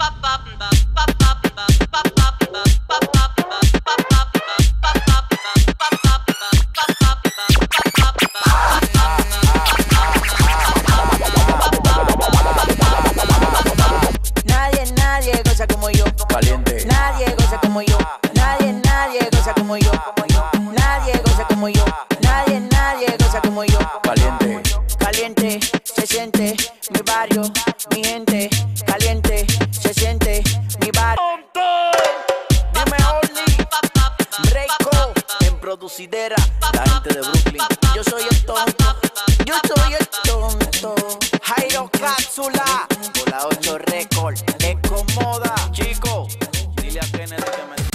Nadie goza como yo. Caliente. Nadie goza como yo. Nadie goza como yo. Nadie goza como yo. Nadie goza como yo. Caliente. Caliente, se siente mi barrio, mi gente. Caliente, se siente mi barrio. Dime Only, Reiko, en producidera, La gente de Brooklyn. yo soy el tonto, yo soy el tonto. Jairo Cápsula, por la 8 Record, Ecomoda. Chico, dile a Kennedy que me